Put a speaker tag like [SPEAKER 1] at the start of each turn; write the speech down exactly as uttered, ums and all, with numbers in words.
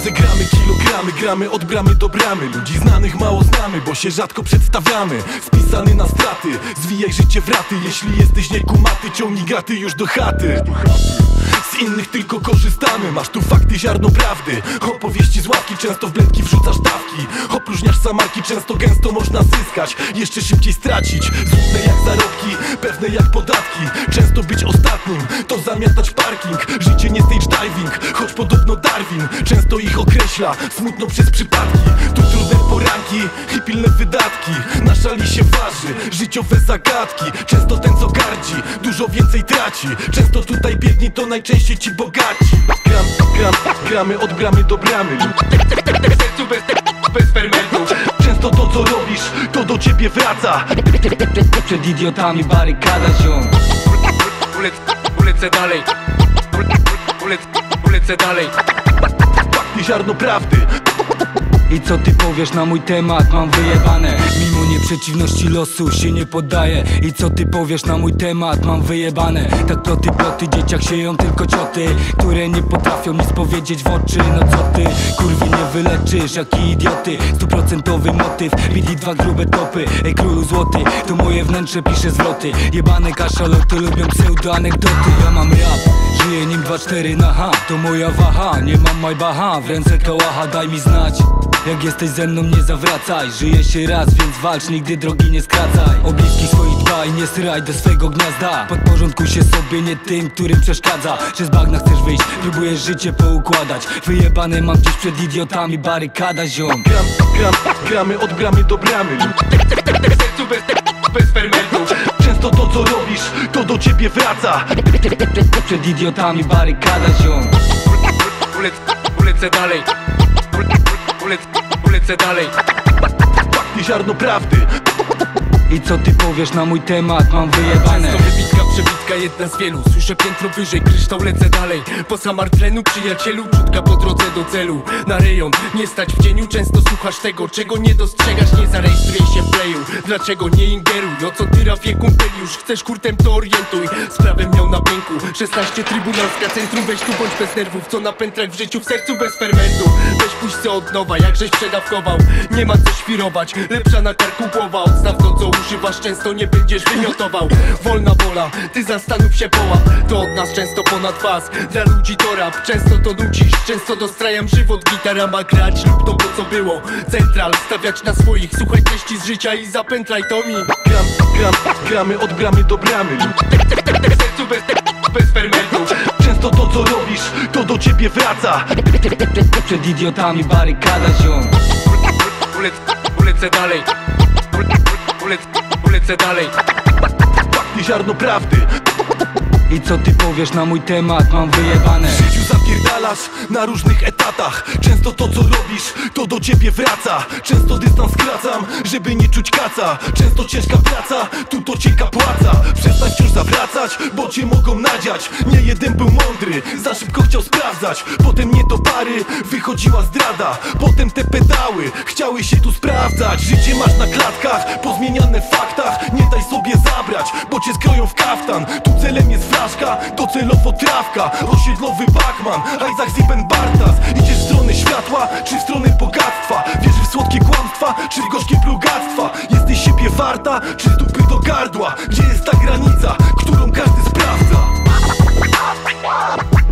[SPEAKER 1] pieniądze gramy, kilogramy, gramy od bramy do bramy. Ludzi znanych mało znamy, bo się rzadko przedstawiamy. Spisany na straty, zwijaj życie w raty. Jeśli jesteś niekumaty, ciągnij graty już do chaty. Z innych tylko korzystamy, masz tu fakty, ziarno prawdy. Opowieści z ławki, często w blendki wrzucasz dawki. Opróżniasz samarki, często gęsto można zyskać, jeszcze szybciej stracić. Złudne jak zarobki, pewne jak podatki. Często być ostatnim, to zamiatać parking. Życie nie stage diving, choć podobno Darwin często ich określa, smutno przez przypadki. Tu trudne poranki i pilne wydatki. Na szali się waży, życiowe zagadki. Często ten co gardzi, dużo więcej traci. Często tutaj biedni to najczęściej ci bogaci. Gram, gram, gramy od bramy do bramy.
[SPEAKER 2] Sercu bez, bez fermentu.
[SPEAKER 1] Często to co robisz, to do ciebie wraca.
[SPEAKER 3] Przed idiotami barykada, ziom.
[SPEAKER 2] Ulec, ulecę dalej. Ulec, ulecę dalej.
[SPEAKER 1] Fakty, ziarno prawdy.
[SPEAKER 3] I co ty powiesz na mój temat? Mam wyjebane. Mimo nieprzeciwności losu się nie poddaję. I co ty powiesz na mój temat? Mam wyjebane. Tak ploty, ploty, dzieciach sieją tylko cioty, które nie potrafią nic powiedzieć w oczy. No co ty, kurwy nie wyleczysz, jaki idioty. Stuprocentowy motyw, bili dwa grube topy. Ej królu złoty, to moje wnętrze pisze zwroty. Jebane kaszaloty lubią pseudo-anegdoty. Ja mam rap, żyję nim dwa cztery na ha. To moja waha, nie mam majbaha. W ręce kałacha, daj mi znać. Jak jesteś ze mną nie zawracaj. Żyje się raz, więc walcz, nigdy drogi nie skracaj. O bliskich swoich dbaj, nie sraj do swego gniazda. Podporządkuj się sobie, nie tym, którym przeszkadza. Czy z bagna chcesz wyjść, próbujesz życie poukładać. Wyjebane mam dziś przed idiotami, barykada, ziom.
[SPEAKER 1] Gram, gram, gramy od bramy do bramy.
[SPEAKER 2] Sercu bez, bez fermentu.
[SPEAKER 1] Często to co robisz, to do ciebie wraca.
[SPEAKER 3] Przed idiotami barykada, ziom.
[SPEAKER 2] Ulec, ulecę dalej. Ulec, ulecę dalej.
[SPEAKER 1] Fakty, ziarno prawdy.
[SPEAKER 3] I co ty powiesz na mój temat? Mam wyjebane.
[SPEAKER 2] Często wybitka, przebitka, jedna z wielu. Słyszę piętro wyżej, kryształ, lecę dalej. Po samartlenu, przyjacielu, czutka po drodze do celu. Na rejon, nie stać w cieniu. Często słuchasz tego, czego nie dostrzegasz. Nie zarejestruj się w playu. Dlaczego nie ingeruj? O co ty rafie kumpel już? Chcesz hurtem to orientuj. Sprawę miał na pęku, szesnaście trybunalska centrum. Weź tu bądź bez nerwów, co na pętlach w życiu. W sercu bez fermentu. Weź pójść co od nowa, jakżeś przedawkował. Nie ma co świrować, lepsza na karku głowa. Odstaw to co używasz, często nie będziesz wymiotował. Wolna wola, ty zastanów się połap. To od nas często ponad was. Dla ludzi to rap, często to nucisz. Często dostrajam żywot, gitara ma grać lub to po co było. Central, stawiać na swoich. Słuchaj treści z życia i zapętlaj to mi.
[SPEAKER 1] Gram, gram, gramy od bramy do bramy.
[SPEAKER 2] Sercu bez, bez fermentu.
[SPEAKER 1] Często to co robisz, to do ciebie wraca.
[SPEAKER 3] Przed idiotami barykada, ziom.
[SPEAKER 2] Ulec, ulecę dalej. Ulec, ulecę dalej.
[SPEAKER 1] Fakty, ziarno prawdy.
[SPEAKER 3] I co ty powiesz na mój temat? Mam wyjebane.
[SPEAKER 1] W życiu zapierdalasz na różnych etatach. Często to co robisz, to do ciebie wraca. Często dystans skracam, żeby nie czuć kaca. Często ciężka praca, tu to cienka płaca. Przestań wciąż zawracać, bo cię mogą nadziać. Nie jeden był mądry, za szybko chciał sprawdzać. Potem nie do pary, wychodziła zdrada. Potem te pedały, chciały się tu sprawdzać. Życie masz na klatkach, pozmieniane w faktach. Nie daj sobie zabrać, bo cię skroją w kaftan. Tu celem jest flaszka, docelowo trawka. Osiedlowy Bachman, Isaac Ziben Bartas. Idziesz w stronę światła, czy w stronę bogactwa? Wierzysz w słodkie kłamstwa, czy w gorzkie plugactwa? Jesteś siebie warta, czy z dupy do gardła? Gdzie jest ta granica, którą każdy sprawdza?